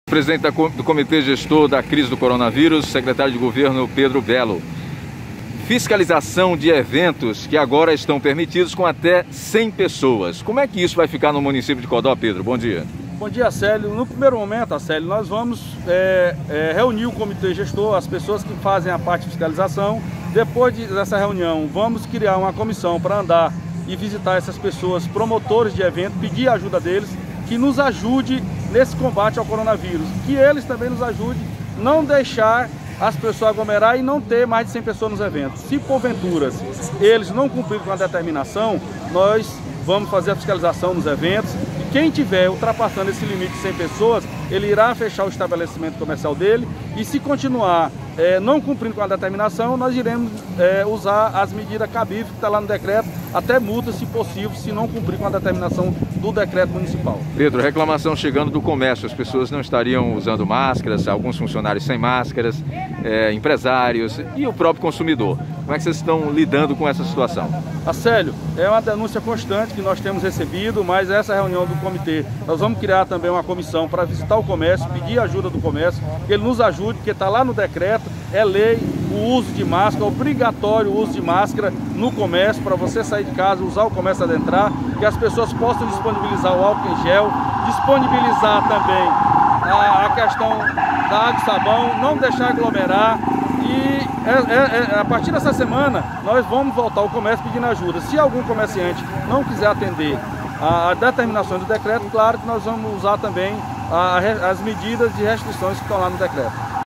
Presidente do Comitê Gestor da Crise do Coronavírus, secretário de Governo Pedro Belo. Fiscalização de eventos que agora estão permitidos com até 100 pessoas. Como é que isso vai ficar no município de Codó, Pedro? Bom dia. Bom dia, Célio. No primeiro momento, Célio, nós vamos reunir o Comitê Gestor, as pessoas que fazem a parte de fiscalização. Depois dessa reunião, vamos criar uma comissão para andar e visitar essas pessoas, promotores de evento, pedir a ajuda deles, que nos ajude nesse combate ao coronavírus, que eles também nos ajudem a não deixar as pessoas aglomerar e não ter mais de 100 pessoas nos eventos. Se porventura eles não cumprirem com a determinação, nós vamos fazer a fiscalização nos eventos e quem tiver ultrapassando esse limite de 100 pessoas, ele irá fechar o estabelecimento comercial dele e se continuar não cumprindo com a determinação, nós iremos usar as medidas cabíveis que está lá no decreto, até multa se possível, se não cumprir com a determinação do decreto municipal. Pedro, reclamação chegando do comércio, as pessoas não estariam usando máscaras, alguns funcionários sem máscaras, empresários e o próprio consumidor. Como é que vocês estão lidando com essa situação? Célio, é uma denúncia constante que nós temos recebido, mas essa reunião do comitê, nós vamos criar também uma comissão para visitar o comércio, pedir ajuda do comércio, que ele nos ajude, porque está lá no decreto, é lei o uso de máscara, obrigatório o uso de máscara no comércio, para você sair de casa, usar o comércio adentrar, que as pessoas possam disponibilizar o álcool em gel, disponibilizar também a questão da água e sabão, não deixar aglomerar. E a partir dessa semana nós vamos voltar ao comércio pedindo ajuda. Se algum comerciante não quiser atender a determinações do decreto, claro que nós vamos usar também as medidas de restrições que estão lá no decreto.